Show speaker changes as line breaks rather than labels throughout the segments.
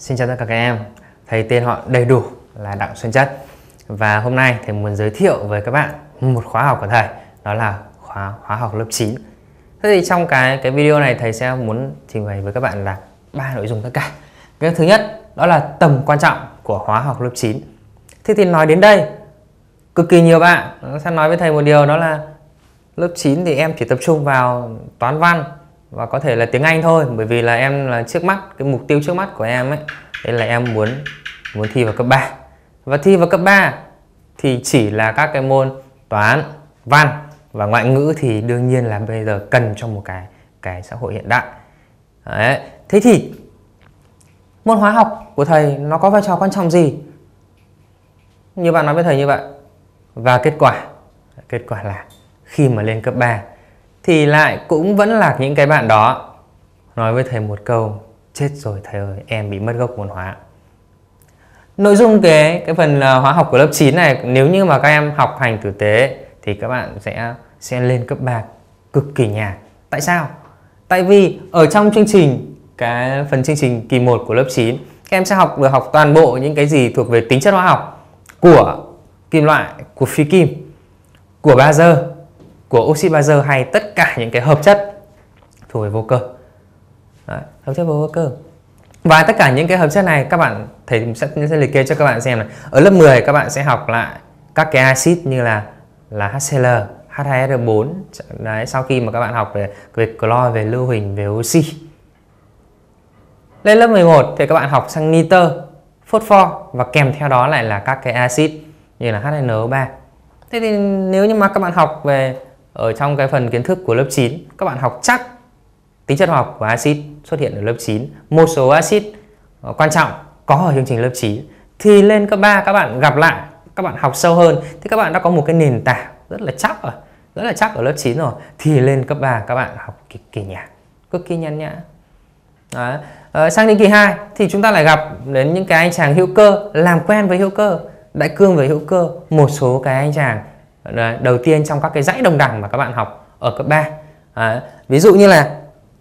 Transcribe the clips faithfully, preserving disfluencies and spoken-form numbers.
Xin chào tất cả các em, thầy tên họ đầy đủ là Đặng Xuân Chất. Và hôm nay thầy muốn giới thiệu với các bạn một khóa học của thầy, đó là khóa khóa học lớp chín. Thế thì trong cái cái video này thầy sẽ muốn trình bày với các bạn là ba nội dung tất cả. Cái thứ nhất đó là tầm quan trọng của khóa học lớp chín. Thế thì nói đến đây, cực kỳ nhiều bạn sẽ nói với thầy một điều, đó là lớp chín thì em chỉ tập trung vào toán văn và có thể là tiếng Anh thôi, bởi vì là em là trước mắt, cái mục tiêu trước mắt của em ấy, đấy là em muốn muốn thi vào cấp ba. Và thi vào cấp ba thì chỉ là các cái môn toán, văn và ngoại ngữ thì đương nhiên là bây giờ cần trong một cái cái xã hội hiện đại. Đấy. Thế thì môn hóa học của thầy nó có vai trò quan trọng gì? Như bạn nói với thầy như vậy. Và kết quả kết quả là khi mà lên cấp ba thì lại cũng vẫn là những cái bạn đó nói với thầy một câu: chết rồi thầy ơi, em bị mất gốc môn hóa. Nội dung cái cái phần hóa học của lớp chín này, nếu như mà các em học hành tử tế thì các bạn sẽ sẽ lên cấp ba cực kỳ nhàn. Tại sao? Tại vì ở trong chương trình, cái phần chương trình kỳ một của lớp chín, các em sẽ học được học toàn bộ những cái gì thuộc về tính chất hóa học của kim loại, của phi kim, của bazơ, của oxy bazơ, hay tất cả những cái hợp chất thuộc về vô cơ. Đấy, hợp chất vô cơ. Và tất cả những cái hợp chất này các bạn thầy sẽ, sẽ liệt kê cho các bạn xem này. Ở lớp mười các bạn sẽ học lại các cái axit như là là HCl, H hai S O bốn. Đấy, sau khi mà các bạn học về về clo, về lưu huỳnh, về oxy. Lên lớp mười một thì các bạn học sang nitơ, phosphor và kèm theo đó lại là các cái axit như là H N O ba. Thế thì nếu như mà các bạn học về ở trong cái phần kiến thức của lớp chín, các bạn học chắc tính chất hóa học của axit xuất hiện ở lớp chín, một số axit quan trọng có ở chương trình lớp chín, thì lên cấp ba các bạn gặp lại, các bạn học sâu hơn thì các bạn đã có một cái nền tảng rất là chắc rồi, rất là chắc ở lớp chín rồi, thì lên cấp ba các bạn học cực kỳ nhàn, cực kỳ nhàn nhã. Đấy. À, sang đến kỳ hai thì chúng ta lại gặp đến những cái anh chàng hữu cơ, làm quen với hữu cơ, đại cương với hữu cơ, một số cái anh chàng đấy, đầu tiên trong các cái dãy đồng đẳng mà các bạn học ở cấp ba. Đấy. Ví dụ như là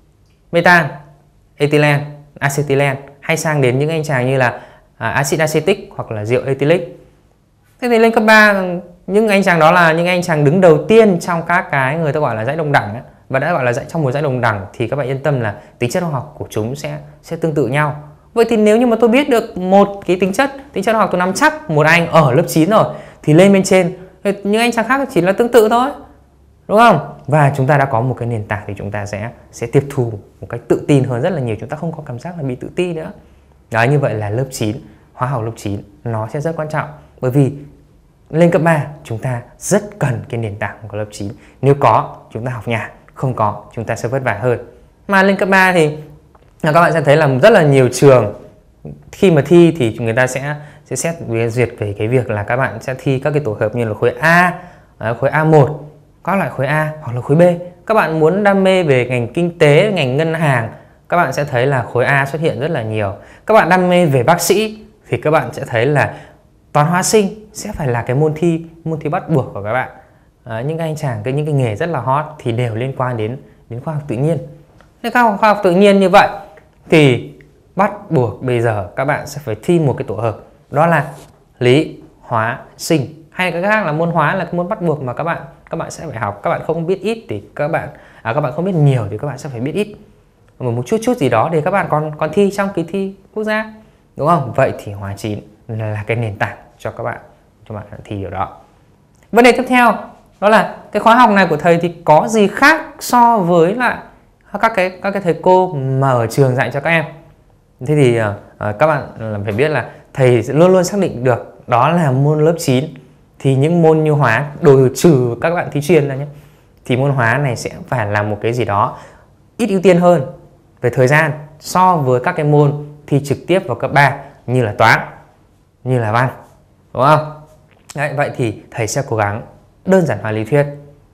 metan, ethylene, acetylen, hay sang đến những anh chàng như là à, axit acetic hoặc là rượu ethylic. Thế thì lên cấp ba, những anh chàng đó là những anh chàng đứng đầu tiên trong các cái người ta gọi là dãy đồng đẳng ấy. Và đã gọi là dãy trong một dãy đồng đẳng thì các bạn yên tâm là tính chất hóa học của chúng sẽ sẽ tương tự nhau. Vậy thì nếu như mà tôi biết được một cái tính chất tính chất hóa học, tôi nắm chắc một anh ở lớp chín rồi, thì lên bên trên những anh chàng khác chỉ là tương tự thôi, đúng không? Và chúng ta đã có một cái nền tảng thì chúng ta sẽ sẽ tiếp thu một cách tự tin hơn rất là nhiều, chúng ta không có cảm giác là bị tự ti nữa. Đó, như vậy là lớp chín, hóa học lớp chín nó sẽ rất quan trọng, bởi vì lên cấp ba chúng ta rất cần cái nền tảng của lớp chín. Nếu có, chúng ta học nhàn, không có chúng ta sẽ vất vả hơn. Mà lên cấp ba thì các bạn sẽ thấy là rất là nhiều trường khi mà thi thì người ta sẽ sẽ xét duyệt về cái việc là các bạn sẽ thi các cái tổ hợp như là khối A, khối A một, các loại khối A hoặc là khối B. Các bạn muốn đam mê về ngành kinh tế, ngành ngân hàng, các bạn sẽ thấy là khối A xuất hiện rất là nhiều. Các bạn đam mê về bác sĩ thì các bạn sẽ thấy là toán hóa sinh sẽ phải là cái môn thi môn thi bắt buộc của các bạn. À, những anh chàng cái những cái nghề rất là hot thì đều liên quan đến đến khoa học tự nhiên. Thế khoa học tự nhiên như vậy thì bắt buộc bây giờ các bạn sẽ phải thi một cái tổ hợp, đó là lý, hóa, sinh, hay cái khác là môn hóa là cái môn bắt buộc mà các bạn các bạn sẽ phải học. Các bạn không biết ít thì các bạn à, các bạn không biết nhiều thì các bạn sẽ phải biết ít, một một chút chút gì đó để các bạn còn còn thi trong kỳ thi quốc gia, đúng không? Vậy thì hóa chín là cái nền tảng cho các bạn cho bạn thi điều đó. Vấn đề tiếp theo đó là cái khóa học này của thầy thì có gì khác so với lại các cái các cái thầy cô mà ở trường dạy cho các em. Thế thì uh, các bạn phải biết là thầy luôn luôn xác định được đó là môn lớp chín thì những môn như hóa, đồ trừ các bạn thi chuyên ra nhé, thì môn hóa này sẽ phải là một cái gì đó ít ưu tiên hơn về thời gian so với các cái môn thi trực tiếp vào cấp ba như là toán, như là văn, đúng không? Đấy, vậy thì thầy sẽ cố gắng đơn giản hóa lý thuyết,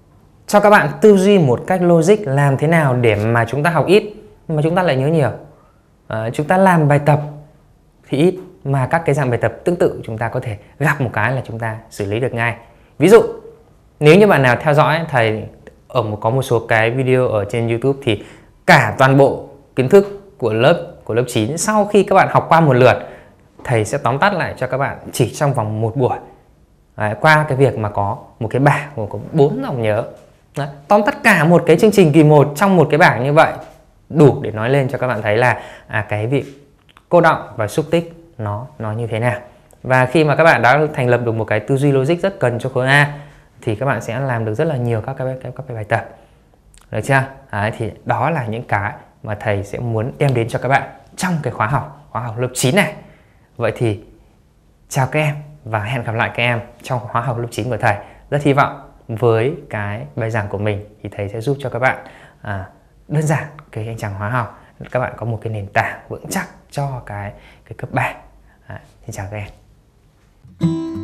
cho các bạn tư duy một cách logic làm thế nào để mà chúng ta học ít mà chúng ta lại nhớ nhiều. À, chúng ta làm bài tập thì ít mà các cái dạng bài tập tương tự chúng ta có thể gặp một cái là chúng ta xử lý được ngay. Ví dụ nếu như bạn nào theo dõi thầy ở một có một số cái video ở trên YouTube thì cả toàn bộ kiến thức của lớp của lớp chín. Sau khi các bạn học qua một lượt, thầy sẽ tóm tắt lại cho các bạn chỉ trong vòng một buổi. Đấy, qua cái việc mà có một cái bảng gồm có bốn dòng nhớ. Đấy, tóm tắt cả một cái chương trình kỳ một trong một cái bảng như vậy đủ để nói lên cho các bạn thấy là à, cái việc cô đọng và xúc tích nó nó như thế nào. Và khi mà các bạn đã thành lập được một cái tư duy logic rất cần cho khối A thì các bạn sẽ làm được rất là nhiều các cái các cái bài tập. Được chưa? Đấy, thì đó là những cái mà thầy sẽ muốn đem đến cho các bạn trong cái khóa học khóa học lớp chín này. Vậy thì chào các em và hẹn gặp lại các em trong khóa học lớp chín của thầy. Rất hy vọng với cái bài giảng của mình thì thầy sẽ giúp cho các bạn à, đơn giản cái hành trang khóa học, các bạn có một cái nền tảng vững chắc cho cái cái cấp ba. À, xin chào các em.